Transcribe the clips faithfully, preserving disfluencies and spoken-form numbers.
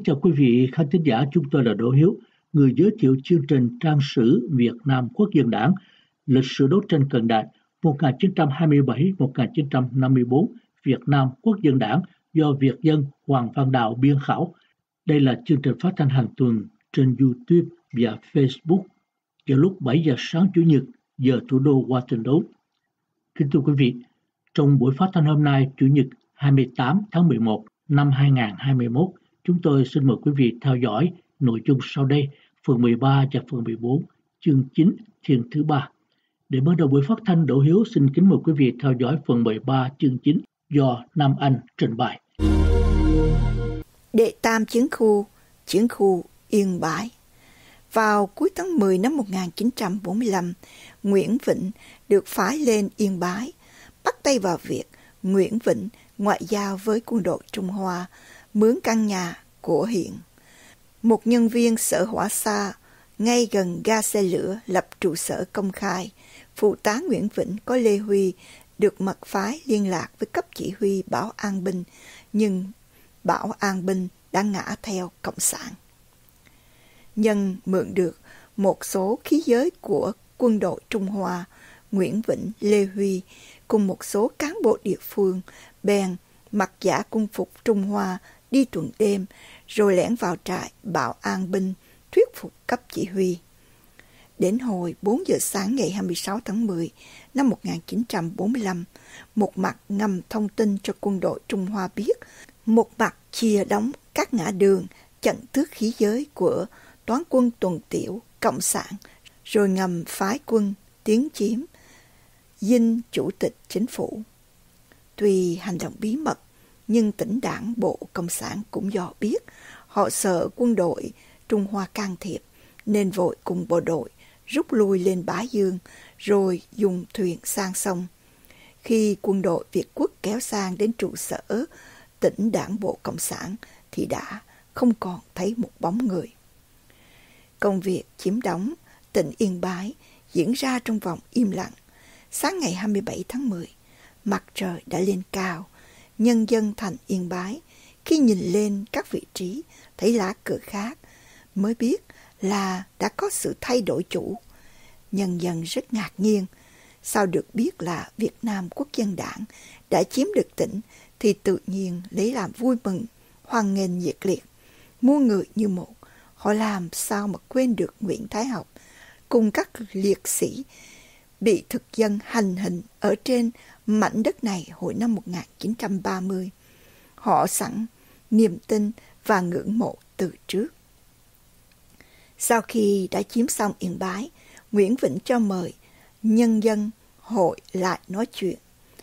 chào quý vị khán thính giả, chúng tôi là Đỗ Hiếu, người giới thiệu chương trình Trang sử Việt Nam Quốc dân đảng, lịch sử đấu tranh cận đại một nghìn chín trăm hai mươi bảy đến một nghìn chín trăm năm mươi tư, Việt Nam Quốc dân đảng do Việt dân Hoàng Văn Đạo biên khảo. Đây là chương trình phát thanh hàng tuần trên YouTube và Facebook vào lúc bảy giờ sáng Chủ nhật giờ thủ đô Washington. Kính thưa quý vị, trong buổi phát thanh hôm nay, Chủ nhật hai mươi tám tháng mười một năm hai nghìn không trăm hai mươi mốt, chúng tôi xin mời quý vị theo dõi nội dung sau đây, phần mười ba và phần mười bốn, chương chín, thiên thứ ba. Để mở đầu buổi phát thanh, Đỗ Hiếu xin kính mời quý vị theo dõi phần mười ba, chương chín do Nam Anh trình bày. Đệ tam chiến khu, chiến khu Yên Bái. Vào cuối tháng mười năm một nghìn chín trăm bốn mươi lăm, Nguyễn Vịnh được phái lên Yên Bái, bắt tay vào việc Nguyễn Vịnh ngoại giao với quân đội Trung Hoa, mướn căn nhà của Hiện, một nhân viên sở hỏa xa ngay gần ga xe lửa, lập trụ sở công khai. Phụ tá Nguyễn Vịnh có Lê Huy được mật phái liên lạc với cấp chỉ huy Bảo An Binh, nhưng Bảo An Binh đã ngã theo Cộng sản. Nhân mượn được một số khí giới của quân đội Trung Hoa, Nguyễn Vịnh, Lê Huy cùng một số cán bộ địa phương bèn mặc giả quân phục Trung Hoa đi tuần đêm, rồi lẻn vào trại Bảo An Binh thuyết phục cấp chỉ huy. Đến hồi bốn giờ sáng ngày hai mươi sáu tháng mười năm một nghìn chín trăm bốn mươi lăm, một mặt ngầm thông tin cho quân đội Trung Hoa biết, một mặt chia đóng các ngã đường chặn tước khí giới của toán quân tuần tiểu Cộng sản, rồi ngầm phái quân tiến chiếm dinh chủ tịch chính phủ. Tuy hành động bí mật, nhưng tỉnh đảng bộ Cộng sản cũng dò biết. Họ sợ quân đội Trung Hoa can thiệp, nên vội cùng bộ đội rút lui lên Bá Dương, rồi dùng thuyền sang sông. Khi quân đội Việt Quốc kéo sang đến trụ sở tỉnh đảng bộ Cộng sản, thì đã không còn thấy một bóng người. Công việc chiếm đóng tỉnh Yên Bái diễn ra trong vòng im lặng. Sáng ngày hai mươi bảy tháng mười, mặt trời đã lên cao. Nhân dân thành Yên Bái khi nhìn lên các vị trí thấy lá cờ khác mới biết là đã có sự thay đổi chủ. Nhân dân rất ngạc nhiên. Sao được biết là Việt Nam Quốc dân đảng đã chiếm được tỉnh thì tự nhiên lấy làm vui mừng, hoan nghênh nhiệt liệt. Muôn người như một, họ làm sao mà quên được Nguyễn Thái Học cùng các liệt sĩ bị thực dân hành hình ở trên mảnh đất này hồi năm một nghìn chín trăm ba mươi. Họ sẵn niềm tin và ngưỡng mộ từ trước. Sau khi đã chiếm xong Yên Bái, Nguyễn Vịnh cho mời nhân dân hội lại nói chuyện,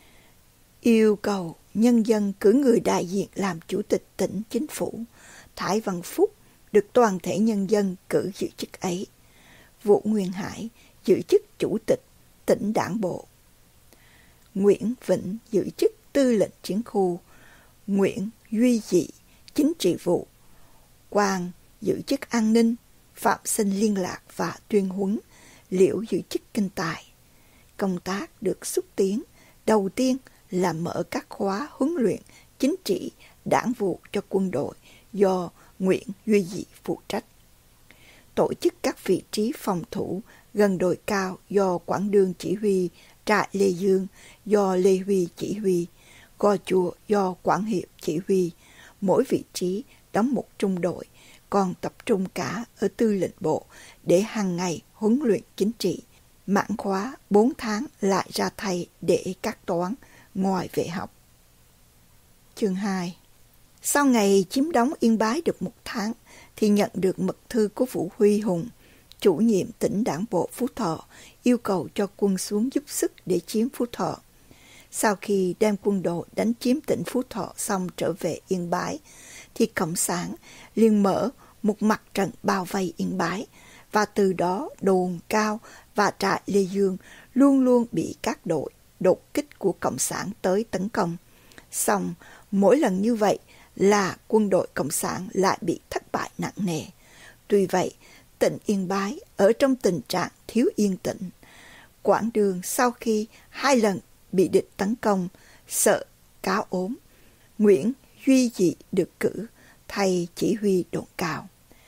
yêu cầu nhân dân cử người đại diện làm chủ tịch tỉnh chính phủ. Thái Văn Phúc được toàn thể nhân dân cử giữ chức ấy. Vũ Nguyên Hải giữ chức chủ tịch tỉnh đảng bộ. Nguyễn Vịnh giữ chức tư lệnh chiến khu. Nguyễn Duy Dị chính trị vụ. Quang giữ chức an ninh. Phạm Sinh liên lạc và tuyên huấn. Liễu giữ chức kinh tài. Công tác được xúc tiến đầu tiên là mở các khóa huấn luyện chính trị đảng vụ cho quân đội do Nguyễn Duy Dị phụ trách. Tổ chức các vị trí phòng thủ gần đồi cao do Quảng Đương chỉ huy, trại Lê Dương do Lê Huy chỉ huy, Gò Chùa do Quảng Hiệp chỉ huy. Mỗi vị trí đóng một trung đội, còn tập trung cả ở tư lệnh bộ để hàng ngày huấn luyện chính trị. Mãn khóa bốn tháng lại ra thay để các toán ngoài vệ học. Chương hai. Sau ngày chiếm đóng Yên Bái được một tháng, thì nhận được mật thư của Vũ Huy Hùng, chủ nhiệm tỉnh đảng bộ Phú Thọ, yêu cầu cho quân xuống giúp sức để chiếm Phú Thọ. Sau khi đem quân đội đánh chiếm tỉnh Phú Thọ xong trở về Yên Bái, thì Cộng sản liền mở một mặt trận bao vây Yên Bái, và từ đó đồn cao và trại Lê Dương luôn luôn bị các đội đột kích của Cộng sản tới tấn công. Xong, mỗi lần như vậy là quân đội Cộng sản lại bị thất bại nặng nề. Tuy vậy, tỉnh Yên Bái ở trong tình trạng thiếu yên tĩnh. Quảng Đương sau khi hai lần bị địch tấn công, sợ cáo ốm, Nguyễn Duy Dị được cử thay chỉ huy đồn cao.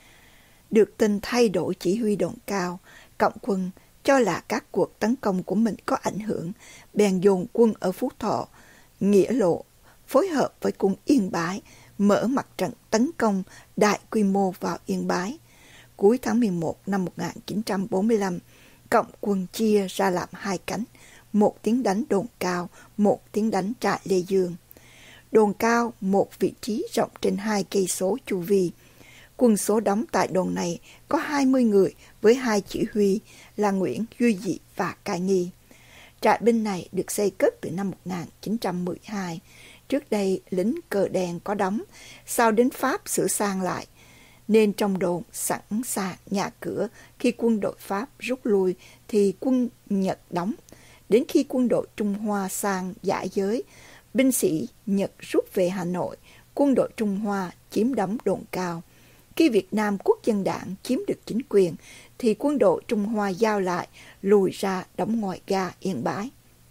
Được tin thay đổi chỉ huy đồn cao, Cộng quân cho là các cuộc tấn công của mình có ảnh hưởng, bèn dồn quân ở Phú Thọ, Nghĩa Lộ, phối hợp với quân Yên Bái, mở mặt trận tấn công đại quy mô vào Yên Bái. Cuối tháng mười một năm một nghìn chín trăm bốn mươi lăm, Cộng quân chia ra làm hai cánh, một tiến đánh đồn cao, một tiến đánh trại Lê Dương. Đồn cao, một vị trí rộng trên hai cây số chu vi. Quân số đóng tại đồn này có hai mươi người với hai chỉ huy là Nguyễn Duy Dị và Cai Nghi. Trại binh này được xây cất từ năm một nghìn chín trăm mười hai. Trước đây lính cờ đen có đóng, sau đến Pháp sửa sang lại, nên trong đồn sẵn sàng nhà cửa. Khi quân đội Pháp rút lui thì quân Nhật đóng. Đến khi quân đội Trung Hoa sang giải giới, binh sĩ Nhật rút về Hà Nội, quân đội Trung Hoa chiếm đóng đồn cao. Khi Việt Nam Quốc dân Đảng chiếm được chính quyền, thì quân đội Trung Hoa giao lại, lùi ra đóng ngoài ga Yên Bái.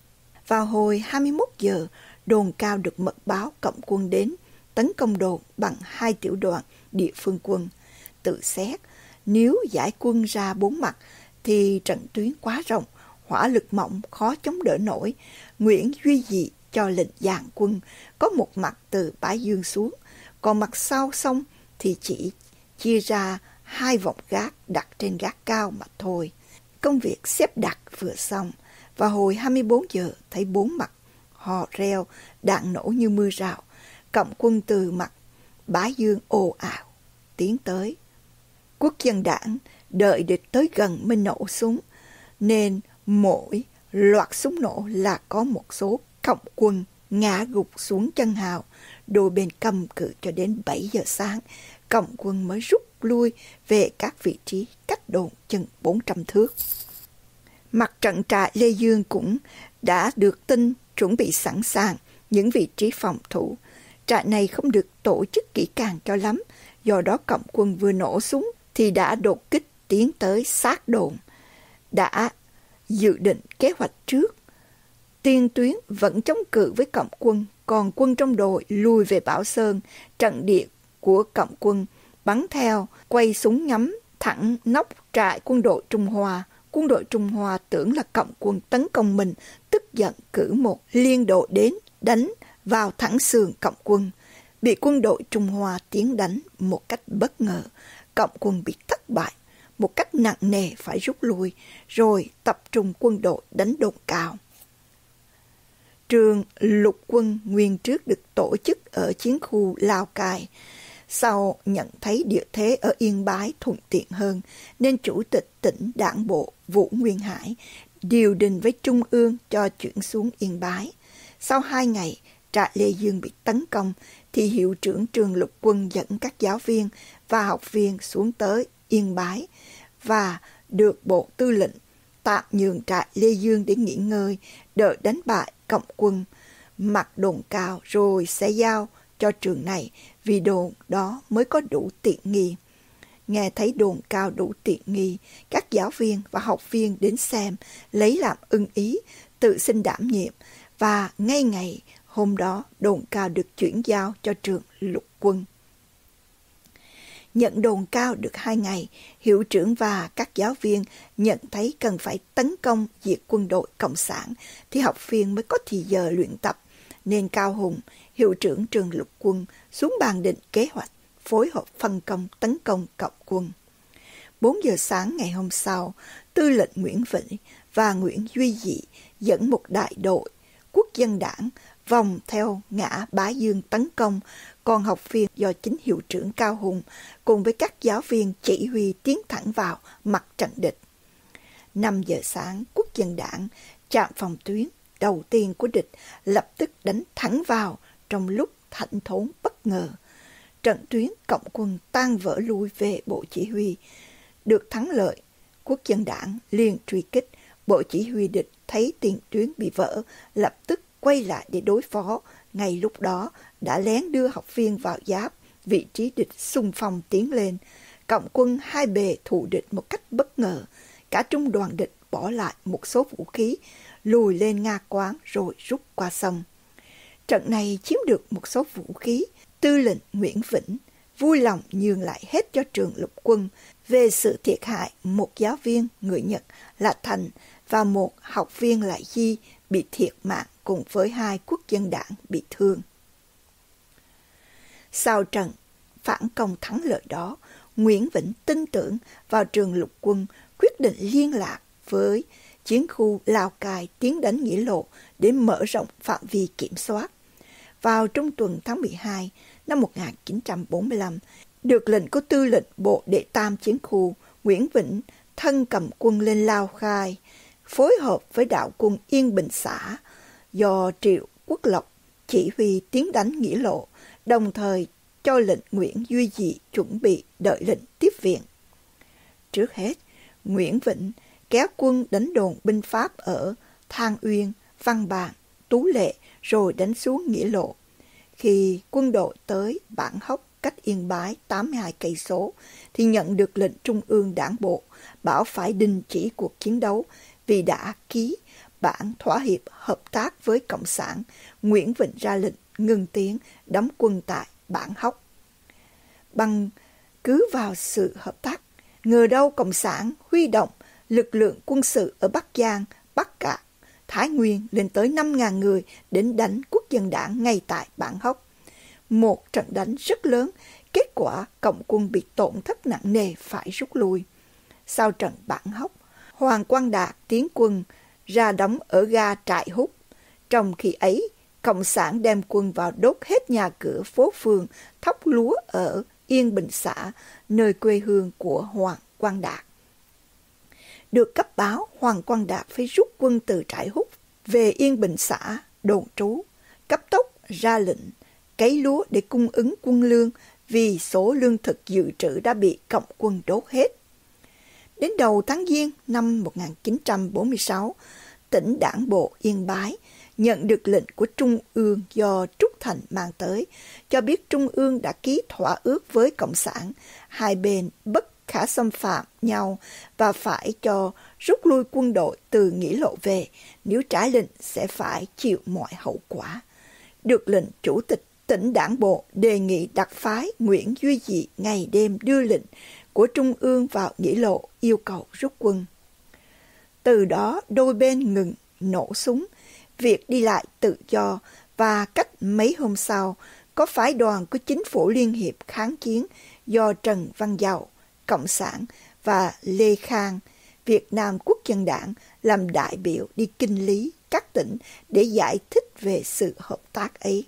Vào hồi hai mươi mốt giờ, đồn cao được mật báo Cộng quân đến, tấn công đồn bằng hai tiểu đoàn địa phương quân. Tự xét, nếu giải quân ra bốn mặt, thì trận tuyến quá rộng, hỏa lực mỏng khó chống đỡ nổi. Nguyễn Duy Dị cho lệnh dàn quân, có một mặt từ Bái Dương xuống, còn mặt sau sông thì chỉ chia ra hai vọng gác đặt trên gác cao mà thôi. Công việc xếp đặt vừa xong, vào hồi hai mươi bốn giờ thấy bốn mặt hò reo, đạn nổ như mưa rào. Cộng quân từ mặt Bái Dương ồ ào tiến tới. Quốc dân Đảng đợi địch tới gần mới nổ súng, nên mỗi loạt súng nổ là có một số cộng quân ngã gục xuống chân hào. Đôi bên cầm cự cho đến bảy giờ sáng, cộng quân mới rút lui về các vị trí cách đồn chừng bốn trăm thước. Mặt trận trại Lê Dương cũng đã được tin chuẩn bị sẵn sàng những vị trí phòng thủ. Trại này không được tổ chức kỹ càng cho lắm, do đó cộng quân vừa nổ súng thì đã đột kích tiến tới sát đồn. Đã dự định kế hoạch trước, tiền tuyến vẫn chống cự với cộng quân, còn quân trong đội lùi về Bảo Sơn. Trận địa của cộng quân bắn theo, quay súng nhắm thẳng nóc trại quân đội Trung Hoa. Quân đội Trung Hoa tưởng là cộng quân tấn công mình, tức giận cử một liên đội đến đánh vào thẳng sườn cộng quân. Bị quân đội Trung Hoa tiến đánh một cách bất ngờ, cộng quân bị thất bại một cách nặng nề, phải rút lui, rồi tập trung quân đội đánh đồn cao. Trường lục quân nguyên trước được tổ chức ở chiến khu Lào Cai. Sau nhận thấy địa thế ở Yên Bái thuận tiện hơn, nên Chủ tịch tỉnh Đảng bộ Vũ Nguyên Hải điều đình với Trung ương cho chuyển xuống Yên Bái. Sau hai ngày, trại Lê Dương bị tấn công, thì hiệu trưởng trường lục quân dẫn các giáo viên và học viên xuống tới Yên Bái và được Bộ Tư lệnh tạm nhường trại Lê Dương để nghỉ ngơi, đợi đánh bại cộng quân mặt đồn cao rồi sẽ giao cho trường này, vì đồn đó mới có đủ tiện nghi. Nghe thấy đồn cao đủ tiện nghi, các giáo viên và học viên đến xem, lấy làm ưng ý, tự xin đảm nhiệm, và ngay ngày hôm đó đồn cao được chuyển giao cho trường lục quân. Nhận đồn cao được hai ngày, hiệu trưởng và các giáo viên nhận thấy cần phải tấn công diệt quân đội Cộng sản thì học viên mới có thì giờ luyện tập, nên Cao Hùng, hiệu trưởng trường lục quân, xuống bàn định kế hoạch, phối hợp phân công tấn công cộng quân. Bốn giờ sáng ngày hôm sau, Tư lệnh Nguyễn Vĩnh và Nguyễn Duy Dị dẫn một đại đội Quốc dân Đảng vòng theo ngã Bái Dương tấn công, còn học viên do chính hiệu trưởng Cao Hùng cùng với các giáo viên chỉ huy tiến thẳng vào mặt trận địch. Năm giờ sáng, Quốc dân Đảng chạm phòng tuyến đầu tiên của địch, lập tức đánh thẳng vào trong lúc thảnh thốn bất ngờ. Trận tuyến cộng quân tan vỡ lui về bộ chỉ huy. Được thắng lợi, Quốc dân Đảng liền truy kích. Bộ chỉ huy địch thấy tiền tuyến bị vỡ, lập tức quay lại để đối phó. Ngay lúc đó đã lén đưa học viên vào giáp, vị trí địch xung phong tiến lên. Cộng quân hai bề thù địch một cách bất ngờ. Cả trung đoàn địch bỏ lại một số vũ khí, lùi lên Nga Quán rồi rút qua sông. Trận này chiếm được một số vũ khí. Tư lệnh Nguyễn Vĩnh vui lòng nhường lại hết cho trường lục quân về sự thiệt hại một giáo viên người Nhật là Thành và một học viên là Di bị thiệt mạng cùng với hai quốc dân đảng bị thương. Sau trận phản công thắng lợi đó, Nguyễn Vĩnh tin tưởng vào trường lục quân, quyết định liên lạc với chiến khu Lào Cai tiến đánh Nghĩa Lộ để mở rộng phạm vi kiểm soát. Vào trung tuần tháng mười hai năm một nghìn chín trăm bốn mươi lăm, được lệnh của tư lệnh bộ đệ tam chiến khu, Nguyễn Vĩnh thân cầm quân lên Lào Cai, phối hợp với đạo quân Yên Bình xã do Triệu Quốc Lộc chỉ huy tiến đánh Nghĩa Lộ, đồng thời cho lệnh Nguyễn Duy Dị chuẩn bị đợi lệnh tiếp viện. Trước hết, Nguyễn Vĩnh kéo quân đánh đồn binh Pháp ở Thang Uyên, Văn Bàn, Tú Lệ rồi đánh xuống Nghĩa Lộ. Khi quân đội tới Bản Hốc cách Yên Bái tám mươi hai cây số thì nhận được lệnh Trung ương Đảng bộ bảo phải đình chỉ cuộc chiến đấu vì đã ký bản thỏa hiệp hợp tác với Cộng sản. Nguyễn Vĩnh ra lệnh ngừng tiến đóng quân tại Bản Hốc. Bằng cứ vào sự hợp tác, ngờ đâu Cộng sản huy động lực lượng quân sự ở Bắc Giang, Bắc Cạn, Thái Nguyên lên tới năm nghìn người đến đánh quốc dân đảng ngay tại Bản Hốc. Một trận đánh rất lớn, kết quả Cộng quân bị tổn thất nặng nề phải rút lui. Sau trận Bản Hốc, Hoàng Quang Đạt tiến quân ra đóng ở ga Trại Hút. Trong khi ấy, Cộng sản đem quân vào đốt hết nhà cửa phố phường, thóc lúa ở Yên Bình xã, nơi quê hương của Hoàng Quang Đạt. Được cấp báo, Hoàng Quang Đạt phải rút quân từ Trại Hút về Yên Bình xã đồn trú, cấp tốc ra lệnh cấy lúa để cung ứng quân lương vì số lương thực dự trữ đã bị Cộng quân đốt hết. Đến đầu tháng Giêng năm một nghìn chín trăm bốn mươi sáu, tỉnh Đảng bộ Yên Bái nhận được lệnh của Trung ương do Trúc Thành mang tới, cho biết Trung ương đã ký thỏa ước với Cộng sản, hai bên bất khả xâm phạm nhau và phải cho rút lui quân đội từ Nghĩa Lộ về, nếu trái lệnh sẽ phải chịu mọi hậu quả. Được lệnh, Chủ tịch tỉnh Đảng bộ đề nghị đặc phái Nguyễn Duy Dị ngày đêm đưa lệnh của Trung ương vào Nghĩa Lộ yêu cầu rút quân. Từ đó đôi bên ngừng nổ súng, việc đi lại tự do và cách mấy hôm sau có phái đoàn của chính phủ Liên hiệp kháng chiến do Trần Văn Dầu, Cộng sản và Lê Khang, Việt Nam Quốc dân đảng làm đại biểu đi kinh lý các tỉnh để giải thích về sự hợp tác ấy.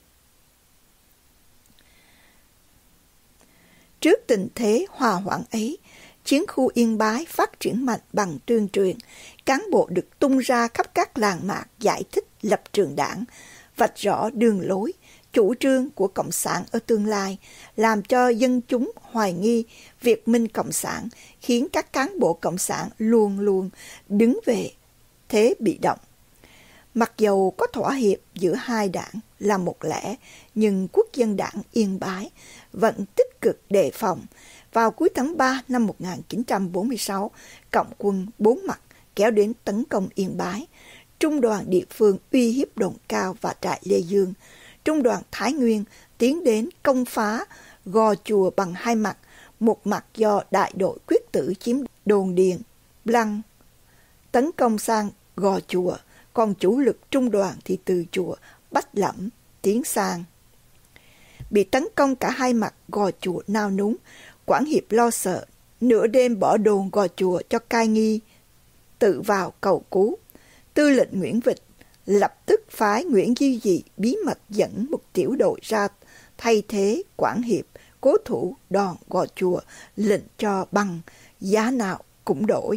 Trước tình thế hòa hoãn ấy, chiến khu Yên Bái phát triển mạnh bằng tuyên truyền, cán bộ được tung ra khắp các làng mạc giải thích lập trường đảng, vạch rõ đường lối, chủ trương của Cộng sản ở tương lai, làm cho dân chúng hoài nghi Việt minh Cộng sản, khiến các cán bộ Cộng sản luôn luôn đứng về thế bị động. Mặc dầu có thỏa hiệp giữa hai đảng là một lẽ, nhưng Quốc dân đảng Yên Bái vẫn tích cực đề phòng. Vào cuối tháng ba năm một nghìn chín trăm bốn mươi sáu, Cộng quân bốn mặt kéo đến tấn công Yên Bái. Trung đoàn địa phương uy hiếp đồn Cao và trại Lê Dương. Trung đoàn Thái Nguyên tiến đến công phá Gò Chùa bằng hai mặt, một mặt do đại đội Quyết Tử chiếm đồn Điền, Lăng, tấn công sang Gò Chùa, còn chủ lực trung đoàn thì từ chùa Bách Lẫm tiến sang. Bị tấn công cả hai mặt, Gò Chùa nao núng, Quảng Hiệp lo sợ, nửa đêm bỏ đồn Gò Chùa cho cai nghi, tự vào cầu cứu. Tư lệnh Nguyễn Vịnh lập tức phái Nguyễn Duy Dị bí mật dẫn một tiểu đội ra thay thế Quảng Hiệp, cố thủ đòn Gò Chùa, lệnh cho bằng giá nào cũng đổi.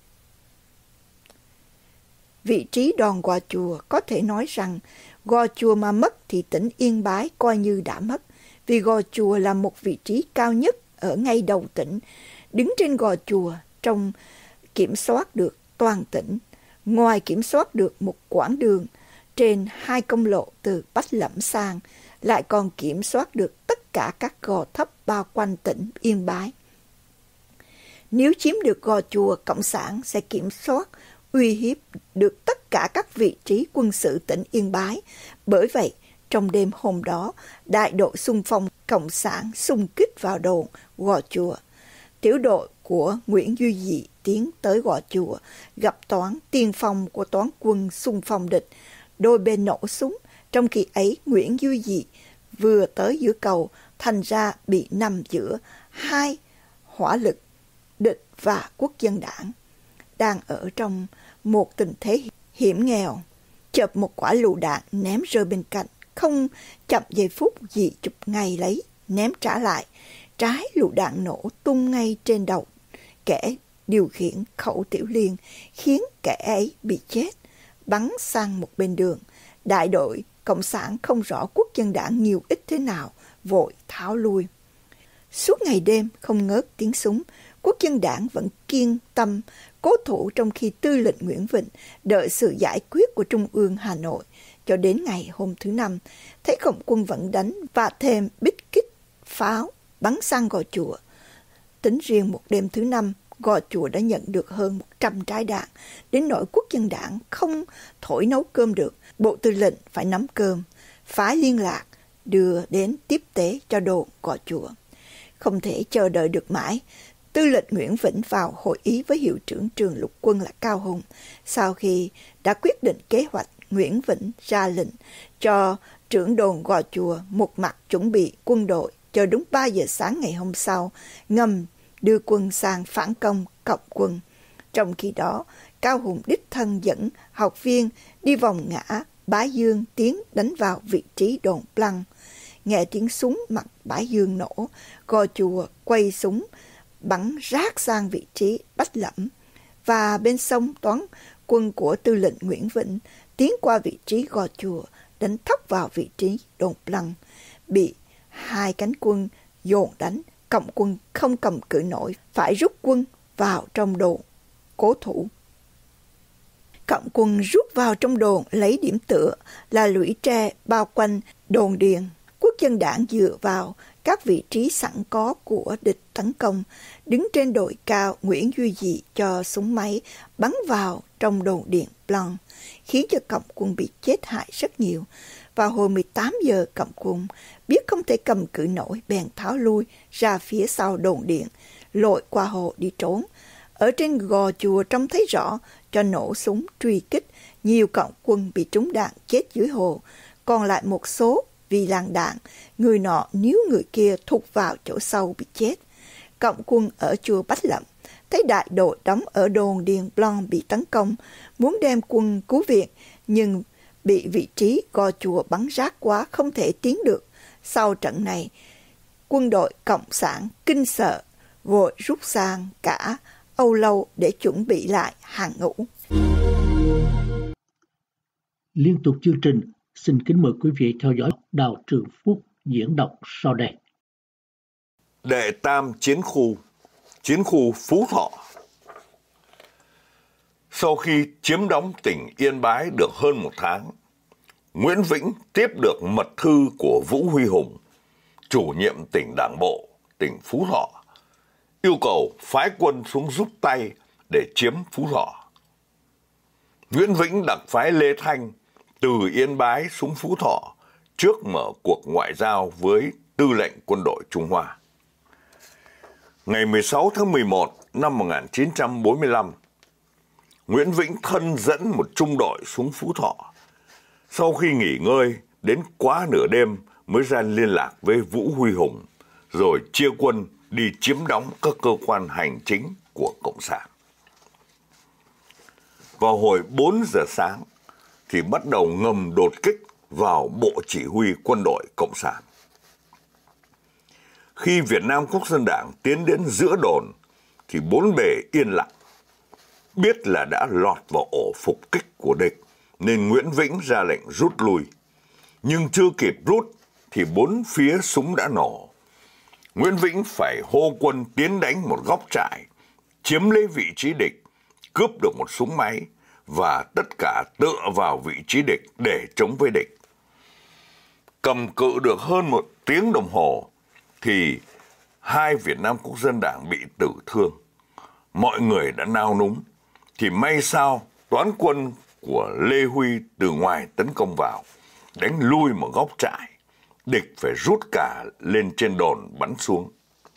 Vị trí đòn Gò Chùa có thể nói rằng Gò Chùa mà mất thì tỉnh Yên Bái coi như đã mất, vì Gò Chùa là một vị trí cao nhất ở ngay đầu tỉnh. Đứng trên Gò Chùa, trong kiểm soát được toàn tỉnh, ngoài kiểm soát được một quãng đường trên hai công lộ từ Bách Lẫm sang, lại còn kiểm soát được tất cả các gò thấp bao quanh tỉnh Yên Bái. Nếu chiếm được Gò Chùa, Cộng sản sẽ kiểm soát, uy hiếp được tất cả các vị trí quân sự tỉnh Yên Bái. Bởi vậy, Trong đêm hôm đó, đại đội xung phong Cộng sản xung kích vào đồn Gò Chùa. Tiểu đội của Nguyễn Duy Dị tiến tới Gò Chùa, gặp toán tiên phong của toán quân xung phong địch. Đôi bên nổ súng, trong khi ấy Nguyễn Duy Dị vừa tới giữa cầu, thành ra bị nằm giữa hai hỏa lực địch và Quốc dân đảng. Đang ở trong một tình thế hiểm nghèo, chợt một quả lựu đạn ném rơi bên cạnh, không chậm giây phút Dị chụp ngay lấy, ném trả lại. Trái lựu đạn nổ tung ngay trên đầu kẻ điều khiển khẩu tiểu liên, khiến kẻ ấy bị chết, bắn sang một bên đường. Đại đội Cộng sản không rõ Quốc dân đảng nhiều ít thế nào, vội tháo lui. Suốt ngày đêm không ngớt tiếng súng, Quốc dân đảng vẫn kiên tâm cố thủ, trong khi tư lệnh Nguyễn Vịnh đợi sự giải quyết của Trung ương Hà Nội. Cho đến ngày hôm thứ Năm, thấy Cộng quân vẫn đánh và thêm bích kích pháo bắn sang Gò Chùa. Tính riêng một đêm thứ Năm, Gò Chùa đã nhận được hơn một trăm trái đạn, đến nỗi Quốc dân đảng không thổi nấu cơm được. Bộ tư lệnh phải nắm cơm, phái liên lạc đưa đến tiếp tế cho đồn Gò Chùa. Không thể chờ đợi được mãi, tư lệnh Nguyễn Vịnh vào hội ý với hiệu trưởng trường lục quân là Cao Hùng. Sau khi đã quyết định kế hoạch, Nguyễn Vịnh ra lệnh cho trưởng đồn Gò Chùa một mặt chuẩn bị quân đội, chờ đúng ba giờ sáng ngày hôm sau, ngầm đưa quân sang phản công Cộng quân. Trong khi đó, Cao Hùng đích thân dẫn học viên đi vòng ngã Bái Dương tiến đánh vào vị trí đồn Plăng. Nghe tiếng súng mặt Bái Dương nổ, Gò Chùa quay súng bắn rát sang vị trí Bách Lẫm, và bên sông toán quân của tư lệnh Nguyễn Vịnh tiến qua vị trí Gò Chùa, đánh thốc vào vị trí đồn Plăng. Bị hai cánh quân dồn đánh, Cộng quân không cầm cự nổi, phải rút quân vào trong đồn cố thủ. Cộng quân rút vào trong đồn lấy điểm tựa là lũy tre bao quanh đồn điền. Quốc dân đảng dựa vào các vị trí sẵn có của địch tấn công. Đứng trên đồi cao, Nguyễn Duy Dị cho súng máy bắn vào trong đồn điện Plong, khiến cho Cộng quân bị chết hại rất nhiều. Vào hồi mười tám giờ, Cộng quân biết không thể cầm cự nổi, bèn tháo lui ra phía sau đồn điện, lội qua hồ đi trốn. Ở trên Gò Chùa trông thấy rõ, cho nổ súng truy kích, nhiều Cộng quân bị trúng đạn chết dưới hồ, còn lại một số vì làng đạn, người nọ níu người kia thụt vào chỗ sâu bị chết. Cộng quân ở chùa Bách Lậm thấy đại đội đóng ở đồn Điền Plong bị tấn công, muốn đem quân cứu viện, nhưng bị vị trí Gò Chùa bắn rát quá, không thể tiến được. Sau trận này, quân đội Cộng sản kinh sợ, vội rút sang cả Âu Lâu để chuẩn bị lại hàng ngũ. Liên tục chương trình, xin kính mời quý vị theo dõi Đào Trường Phúc diễn đọc sau đây. Đệ tam chiến khu, chiến khu Phú Thọ. Sau khi chiếm đóng tỉnh Yên Bái được hơn một tháng, Nguyễn Vĩnh tiếp được mật thư của Vũ Huy Hùng, chủ nhiệm tỉnh Đảng bộ tỉnh Phú Thọ, yêu cầu phái quân xuống giúp tay để chiếm Phú Thọ. Nguyễn Vĩnh đặt phái Lê Thanh từ Yên Bái xuống Phú Thọ trước mở cuộc ngoại giao với tư lệnh quân đội Trung Hoa. Ngày mười sáu tháng mười một năm một nghìn chín trăm bốn mươi lăm, Nguyễn Vĩnh thân dẫn một trung đội xuống Phú Thọ. Sau khi nghỉ ngơi đến quá nửa đêm mới ra liên lạc với Vũ Huy Hùng, rồi chia quân đi chiếm đóng các cơ quan hành chính của Cộng sản. Vào hồi bốn giờ sáng thì bắt đầu ngầm đột kích vào Bộ Chỉ huy Quân đội Cộng sản. Khi Việt Nam Quốc dân Đảng tiến đến giữa đồn thì bốn bề yên lặng. Biết là đã lọt vào ổ phục kích của địch nên Nguyễn Vĩnh ra lệnh rút lui. Nhưng chưa kịp rút thì bốn phía súng đã nổ. Nguyễn Vĩnh phải hô quân tiến đánh một góc trại, chiếm lấy vị trí địch, cướp được một súng máy và tất cả tựa vào vị trí địch để chống với địch. Cầm cự được hơn một tiếng đồng hồ thì hai Việt Nam Quốc dân Đảng bị tử thương. Mọi người đã nao núng, thì may sao toán quân của Lê Huy từ ngoài tấn công vào, đánh lui một góc trại, địch phải rút cả lên trên đồn bắn xuống.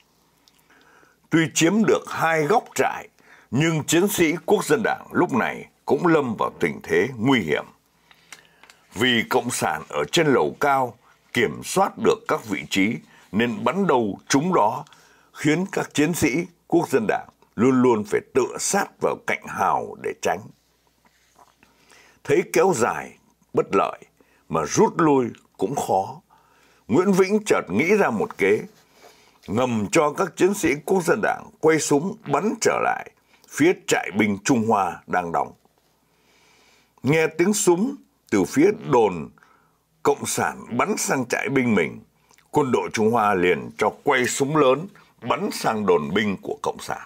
Tuy chiếm được hai góc trại, nhưng chiến sĩ Quốc dân Đảng lúc này cũng lâm vào tình thế nguy hiểm. Vì Cộng sản ở trên lầu cao kiểm soát được các vị trí nên bắn đâu trúng đó, khiến các chiến sĩ Quốc dân Đảng luôn luôn phải tựa sát vào cạnh hào để tránh. Thấy kéo dài bất lợi mà rút lui cũng khó, Nguyễn Vĩnh chợt nghĩ ra một kế, ngầm cho các chiến sĩ Quốc dân Đảng quay súng bắn trở lại phía trại binh Trung Hoa đang đóng. Nghe tiếng súng từ phía đồn Cộng sản bắn sang trại binh mình, quân đội Trung Hoa liền cho quay súng lớn bắn sang đồn binh của Cộng sản.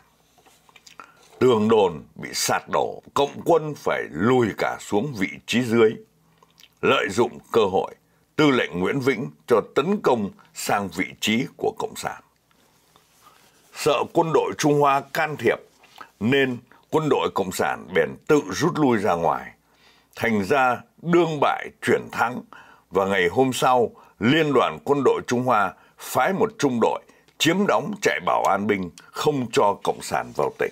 Tường đồn bị sạt đổ, Cộng quân phải lùi cả xuống vị trí dưới. Lợi dụng cơ hội, tư lệnh Nguyễn Vĩnh cho tấn công sang vị trí của Cộng sản. Sợ quân đội Trung Hoa can thiệp nên quân đội Cộng sản bèn tự rút lui ra ngoài. Thành ra đương bại chuyển thắng, và ngày hôm sau Liên đoàn quân đội Trung Hoa phái một trung đội chiếm đóng trại bảo an binh, không cho Cộng sản vào tỉnh.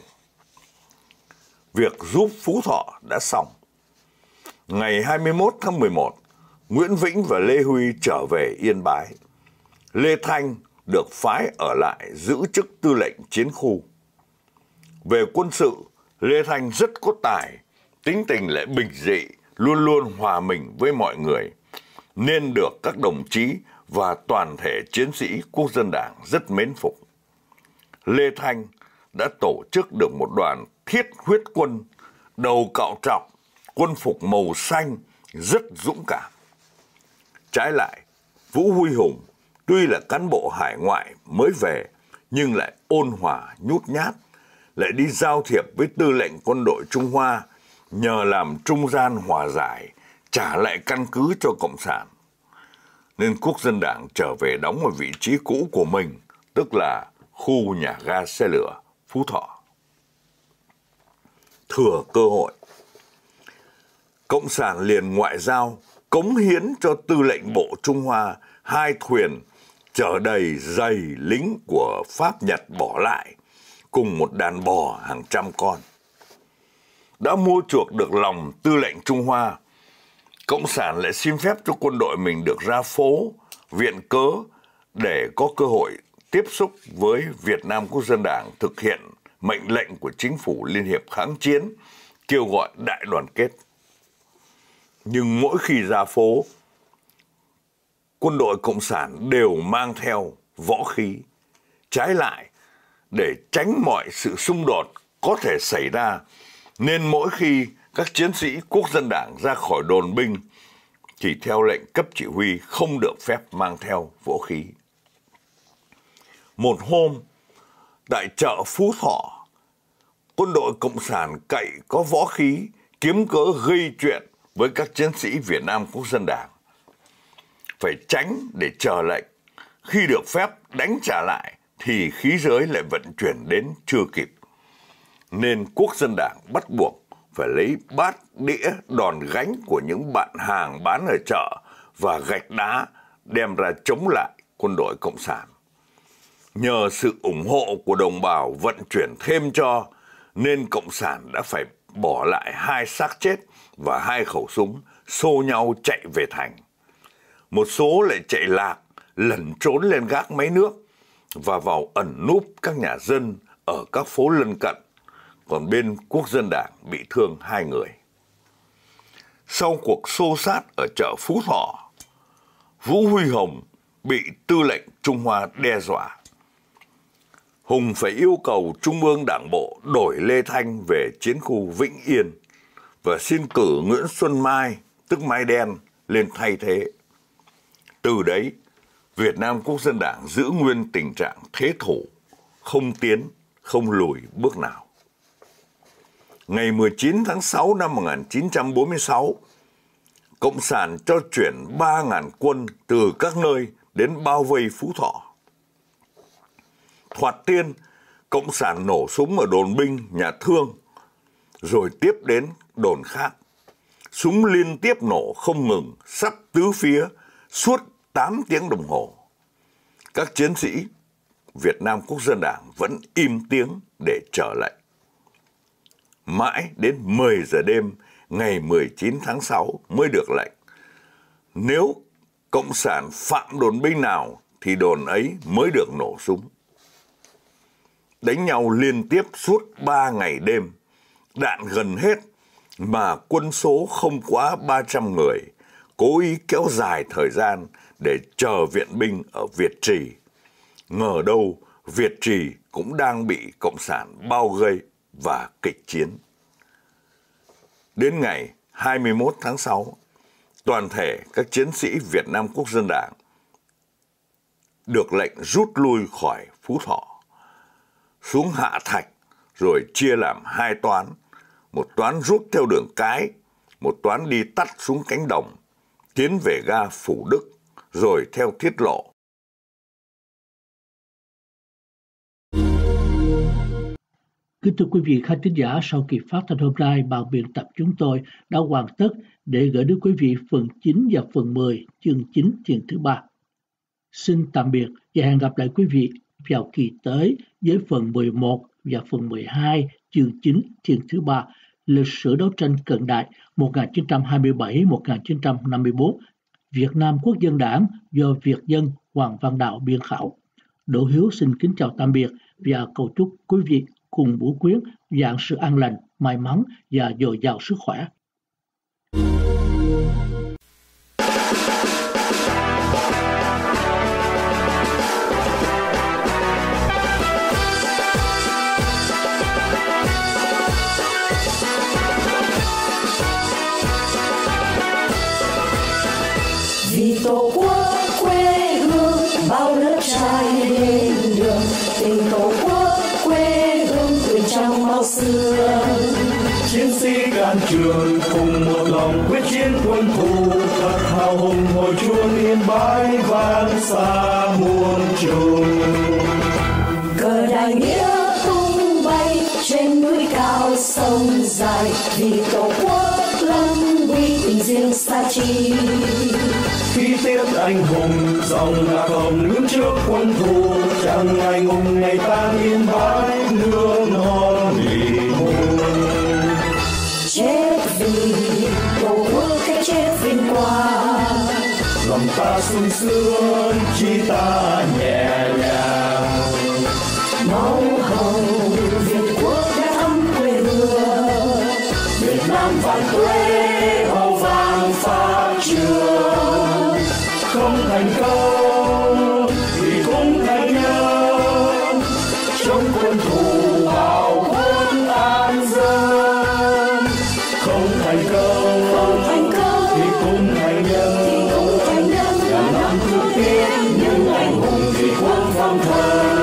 Việc giúp Phú Thọ đã xong. Ngày hai mươi mốt tháng mười một, Nguyễn Vĩnh và Lê Huy trở về Yên Bái. Lê Thanh được phái ở lại giữ chức tư lệnh chiến khu. Về quân sự, Lê Thanh rất có tài, tính tình lại bình dị, luôn luôn hòa mình với mọi người, nên được các đồng chí và toàn thể chiến sĩ Quốc dân Đảng rất mến phục. Lê Thanh đã tổ chức được một đoàn thiết huyết quân, đầu cạo trọc, quân phục màu xanh, rất dũng cảm. Trái lại, Vũ Huy Hùng tuy là cán bộ hải ngoại mới về, nhưng lại ôn hòa nhút nhát, lại đi giao thiệp với tư lệnh quân đội Trung Hoa, nhờ làm trung gian hòa giải, trả lại căn cứ cho Cộng sản. Nên Quốc dân Đảng trở về đóng ở vị trí cũ của mình, tức là khu nhà ga xe lửa Phú Thọ. Thừa cơ hội, Cộng sản liền ngoại giao cống hiến cho tư lệnh bộ Trung Hoa hai thuyền chở đầy giày lính của Pháp Nhật bỏ lại, cùng một đàn bò hàng trăm con. Đã mua chuộc được lòng tư lệnh Trung Hoa, Cộng sản lại xin phép cho quân đội mình được ra phố, viện cớ để có cơ hội tiếp xúc với Việt Nam Quốc dân Đảng thực hiện mệnh lệnh của chính phủ Liên hiệp kháng chiến, kêu gọi đại đoàn kết. Nhưng mỗi khi ra phố, quân đội Cộng sản đều mang theo võ khí. Trái lại, để tránh mọi sự xung đột có thể xảy ra, nên mỗi khi các chiến sĩ Quốc dân Đảng ra khỏi đồn binh, chỉ theo lệnh cấp chỉ huy không được phép mang theo vũ khí. Một hôm, tại chợ Phú Thọ, quân đội Cộng sản cậy có võ khí, kiếm cớ gây chuyện với các chiến sĩ Việt Nam Quốc dân Đảng. Phải tránh để chờ lệnh, khi được phép đánh trả lại thì khí giới lại vận chuyển đến chưa kịp. Nên Quốc dân Đảng bắt buộc phải lấy bát, đĩa, đòn gánh của những bạn hàng bán ở chợ và gạch đá đem ra chống lại quân đội Cộng sản. Nhờ sự ủng hộ của đồng bào vận chuyển thêm cho, nên Cộng sản đã phải bỏ lại hai xác chết và hai khẩu súng, xô nhau chạy về thành. Một số lại chạy lạc, lẩn trốn lên gác máy nước và vào ẩn núp các nhà dân ở các phố lân cận, còn bên Quốc dân Đảng bị thương hai người. Sau cuộc xô sát ở chợ Phú Thọ, Vũ Huy Hùng bị tư lệnh Trung Hoa đe dọa. Hùng phải yêu cầu Trung ương Đảng bộ đổi Lê Thanh về chiến khu Vĩnh Yên và xin cử Nguyễn Xuân Mai, tức Mai Đen, lên thay thế. Từ đấy, Việt Nam Quốc dân Đảng giữ nguyên tình trạng thế thủ, không tiến, không lùi bước nào. Ngày mười chín tháng sáu năm một nghìn chín trăm bốn mươi sáu, Cộng sản cho chuyển ba nghìn quân từ các nơi đến bao vây Phú Thọ. Thoạt tiên, Cộng sản nổ súng ở đồn binh, nhà thương, rồi tiếp đến đồn khác. súng liên tiếp nổ không ngừng, sắp tứ phía, suốt tám tiếng đồng hồ. Các chiến sĩ Việt Nam Quốc dân Đảng vẫn im tiếng để chờ lệnh. Mãi đến mười giờ đêm ngày mười chín tháng sáu mới được lệnh. Nếu Cộng sản phạm đồn binh nào thì đồn ấy mới được nổ súng. Đánh nhau liên tiếp suốt ba ngày đêm, đạn gần hết mà quân số không quá ba trăm người, cố ý kéo dài thời gian để chờ viện binh ở Việt Trì. Ngờ đâu Việt Trì cũng đang bị Cộng sản bao vây và kịch chiến. Đến ngày hai mươi mốt tháng sáu, toàn thể các chiến sĩ Việt Nam Quốc dân Đảng được lệnh rút lui khỏi Phú Thọ, xuống Hạ Thạch, rồi chia làm hai toán. Một toán rút theo đường Cái, một toán đi tắt xuống cánh đồng, tiến về ga Phủ Đức, rồi theo thiết lộ. Kính thưa quý vị khán thính giả, sau kỳ phát thanh hôm nay, ban biên tập chúng tôi đã hoàn tất để gửi đến quý vị phần chín và phần mười, chương chín thiền thứ ba. Xin tạm biệt và hẹn gặp lại quý vị vào kỳ tới với phần mười một và phần mười hai, chương chín thiền thứ ba, lịch sử đấu tranh cận đại một nghìn chín trăm hai mươi bảy đến một nghìn chín trăm năm mươi tư, Việt Nam Quốc dân Đảng do Việt dân Hoàng Văn Đạo biên khảo. Đỗ Hiếu xin kính chào tạm biệt và cầu chúc quý vị cùng Bửu Quyến vạn sự an lành, may mắn và dồi dào sức khỏe. Vì tổ quốc quê hương bao lớp trai lên đường, tình tổ quốc quê hương tuổi trong máu xưa. Chiến sĩ can trường cùng một lòng quyết chiến quân thù, thật hào hùng hồi chuông yên bái vang xa muôn trùng. Cờ đại nghĩa tung bay trên núi cao sông dài, vì tổ quốc lâm uy tình riêng xa chi. Khi tiếp anh hùng dòng ngả hồng đứng trước quân thù, chẳng ngày ngùng ngày tan yên bái nước non vì hùng. Chết vì tổ quốc cái chết vinh quang, lòng ta sung sướng chi ta nhẹ nhàng. máu hồng Việt quốc đã thắm quê hương, Việt Nam vạn tuế hào vang phá trường. Không thành công thì cũng thành nhân, trong quân thù hào quân an dân. Không thành công, Không thành công thì cũng thành nhân, thì cũng thành nhân, ngàn năm thương tiếc những anh hùng vì quốc vong thần.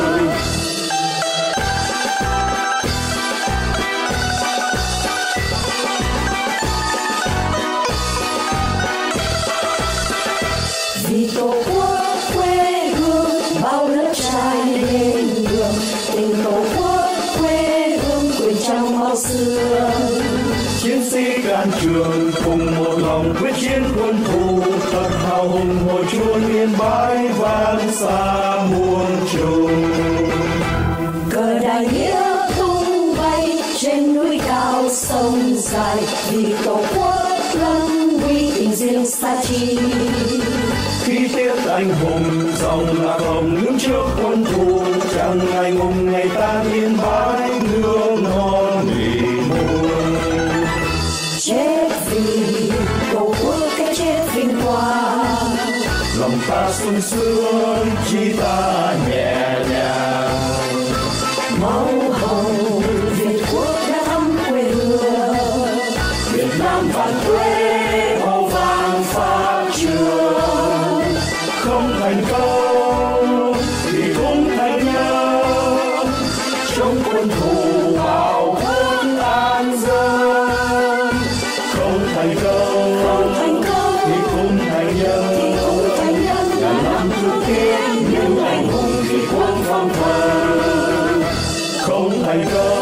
vì tổ quốc quê hương bao lớp trai lên đường, tình tổ quốc quê hương quyền trong máu xưa. Chiến sĩ can trường cùng một lòng quyết chiến quân thù, thật hào hùng hồi chuông yên bái vang xa muôn trùng. Cờ đại nghĩa tung bay trên núi cao sông dài, vì tổ quốc lâm uy tình riêng xa chi. Khi tiếp anh hùng dòng lạc hồng đứng trước quân thù, chẳng ngày ngùng ngày tan yên bái nước non vì hùng. Chết vì tổ quốc cái chết vinh quang, Lòng ta sung sướng chi ta nhẹ nhàng. máu hồng Việt quốc đã thắm quê hương, Việt Nam vạn tuế hào vang phá trường. Không thành công thì cũng thành nhân, trong quân thù hào quân an dân. Không thành công, Không thành công thì cũng thành nhân, thì cũng thành nhân, ngàn năm thương tiếc những anh hùng vì quốc vong thần. Không thành công